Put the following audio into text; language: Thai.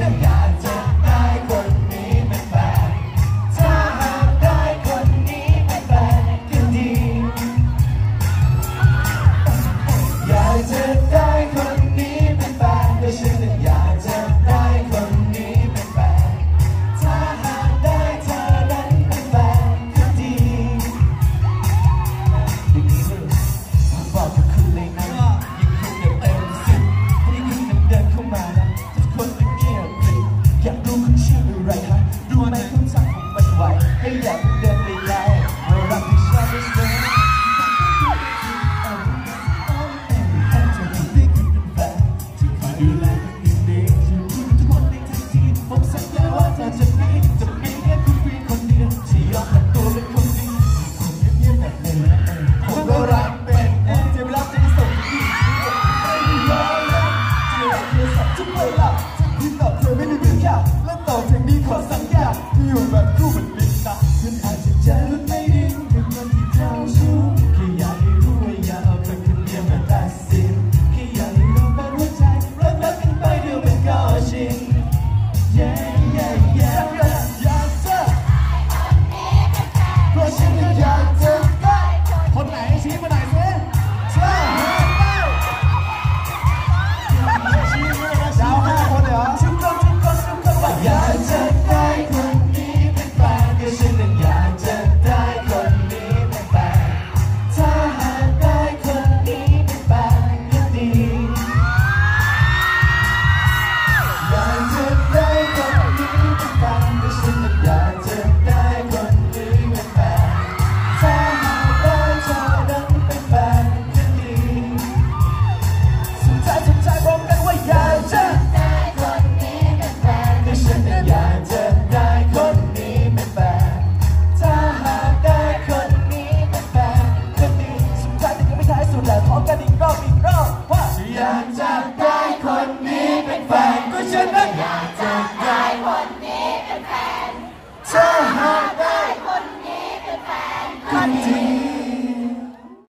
อยากจะได้คนนี้เป็นแฟนถ้าหากได้คนนี้เป็นแฟนก็ดีอยากจะได้คนนี้เป็นแฟนก็ฉันอยากจะได้คนนี้เป็นแฟนถ้าหากได้เธอนั้นเป็นแฟนก็ดีอย่างนี้เลยบอกกับคุณเลยนะยิ่งคุณเดินเต็มสิยิ่งคุณเดินเข้ามานะทุกคนเป็นเงียบเลยอยากรู้คุณชื่ออะไรฮะรู้ไหมคุณสั่งผมไม่ไหวให้อยากเดินเลยแล้วเรารักที่ชอบที่สุดดูแลกันดีๆอยู่ทุกคนในทันทีผมสัญญาว่าเธอจะมีแค่คุณเพียงคนเดียวที่ยอมทำตัวเป็นคนดีผมเงียบๆแบบนี้ผมก็รักเป็นเจ็บแล้วจะส่งที่ไม่ยอมแล้วเจ็บเธอสับทุกเวลาที่ตอบเธอไม่มีเพียงแค่และต่อจากนี้ขอสัญญาอยู่แบบคู่มันเป็นตาฉันอาจจะใจและไม่ดิ้นเป็นคนที่เจ้าชู้แค่อยากให้รู้ว่าอย่าเอาเป็นคนเดียวมาตัดสินแค่อยากให้รู้เป็นหัวใจรักกันไปเดียวเป็นก็ชิน yeah yeah yeah อยากจะเพราะฉันอยากจะได้คนไหนชี้มาหน่อยสิเชื่อชี้มาเลยดาว5 คนเลยเหรอชุกคนว่าอยากจะได้คนนี้เป็นแฟนก็ฉันอยากจะได้คนนี้เป็นแฟนถ้าหากได้คนนี้เป็นแฟนก็ดีอยากจะได้คนนี้เป็นแฟนก็ฉันอยากจะได้คนนี้เป็นแฟนถ้าหากได้เธอนั้นเป็นแฟนก็ดีสุดท้ายบอกกันว่าอยากจะได้คนนี้เป็นแฟนก็ฉันอยากจะได้คนนี้เป็นแฟนถ้าหากได้คนนี้เป็นแฟนก็ดีสุดท้ายแต่ยังไม่ท้ายสุดแหละขอกันอีกรอบว่าอยากจะได้คนนี้เป็นแฟนก็ฉันอยากจะได้คนนี้เป็นแฟนถ้าหากได้คนนี้เป็นแฟนก็ดี